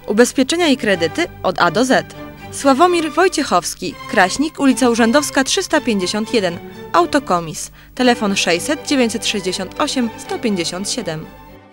Ubezpieczenia i kredyty od A do Z. Sławomir Wojciechowski, Kraśnik, ulica Urzędowska 351, Autokomis, telefon 600 968 157.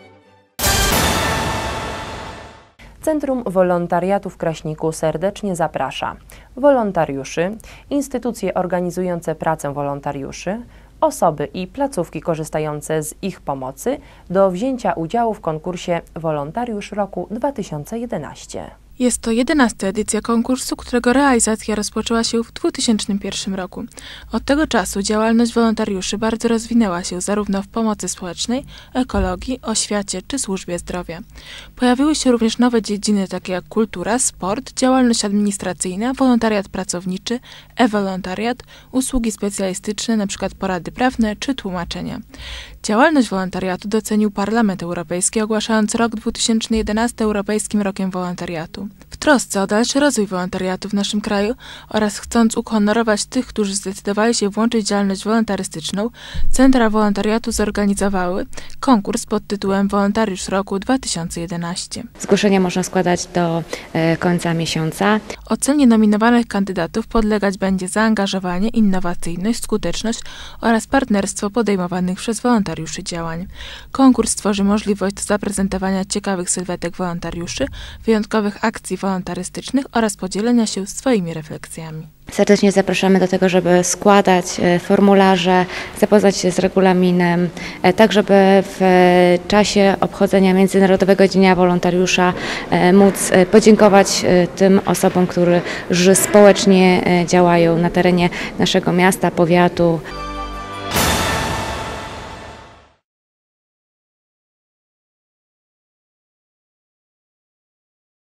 Centrum Wolontariatu w Kraśniku serdecznie zaprasza wolontariuszy, instytucje organizujące pracę wolontariuszy, osoby i placówki korzystające z ich pomocy do wzięcia udziału w konkursie Wolontariusz Roku 2011. Jest to 11. edycja konkursu, którego realizacja rozpoczęła się w 2001 roku. Od tego czasu działalność wolontariuszy bardzo rozwinęła się zarówno w pomocy społecznej, ekologii, oświacie czy służbie zdrowia. Pojawiły się również nowe dziedziny takie jak kultura, sport, działalność administracyjna, wolontariat pracowniczy, e-wolontariat, usługi specjalistyczne, np. porady prawne czy tłumaczenia. Działalność wolontariatu docenił Parlament Europejski, ogłaszając rok 2011 Europejskim Rokiem Wolontariatu. W trosce o dalszy rozwój wolontariatu w naszym kraju oraz chcąc uhonorować tych, którzy zdecydowali się włączyć działalność wolontarystyczną, centra wolontariatu zorganizowały konkurs pod tytułem Wolontariusz Roku 2011. Zgłoszenia można składać do końca miesiąca. Ocenie nominowanych kandydatów podlegać będzie zaangażowanie, innowacyjność, skuteczność oraz partnerstwo podejmowanych przez wolontariuszy działań. Konkurs stworzy możliwość zaprezentowania ciekawych sylwetek wolontariuszy, wyjątkowych akcji wolontarystycznych oraz podzielenia się swoimi refleksjami. Serdecznie zapraszamy do tego, żeby składać formularze, zapoznać się z regulaminem, tak żeby w czasie obchodzenia Międzynarodowego Dnia Wolontariusza móc podziękować tym osobom, którzy społecznie działają na terenie naszego miasta, powiatu.